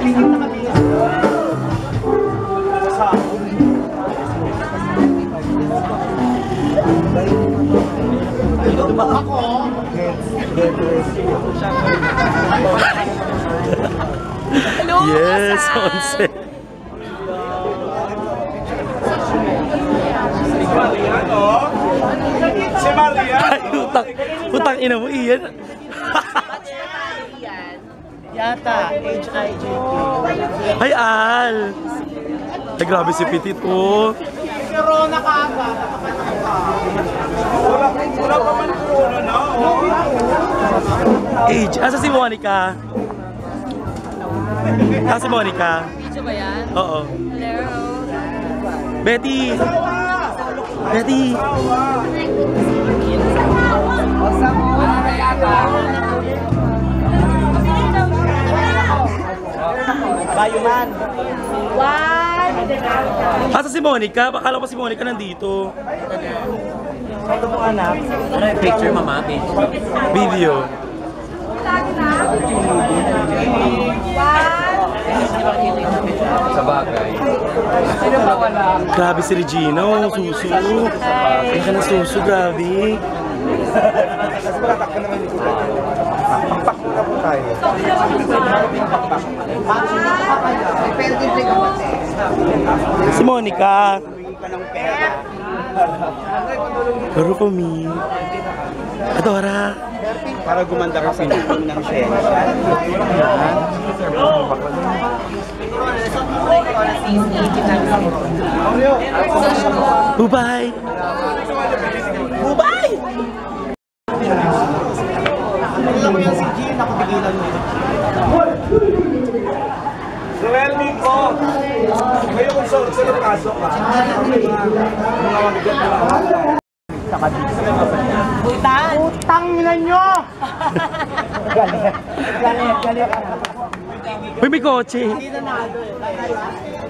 Yes, onse. Si Maria? Ay, utang ina mo, Ian. Yata, HIJK. Ay, Al. Ay, grabe si Petit, oh. Corona ka agad. Wala pa man corona na, oh. Age, asa si Monica? Asa si Monica? Video ba yan? Oo. Hello? Betty! Betty! Bayuman. Asa si Monica? Bakala ko si Monica nandito. Ito mo anak. Ano yung picture, mama? Video. Sa bagay. Sino ba wala? Grabe si Regina, oh. Susu. Ay ka na susu, grabe. Pakpak muna po tayo. Si Monica. Pero po mi. Adora. Para gumanda ka sa ng shell. Bye-bye. Bye-bye. Alam mo yung si G, nakapigilan mo. Joel Nico! Ngayon kung sa pasok ka. Mga mabigat na lang. Utang nila nyo! Galit. Uy, may kotse. Hindi na nado eh.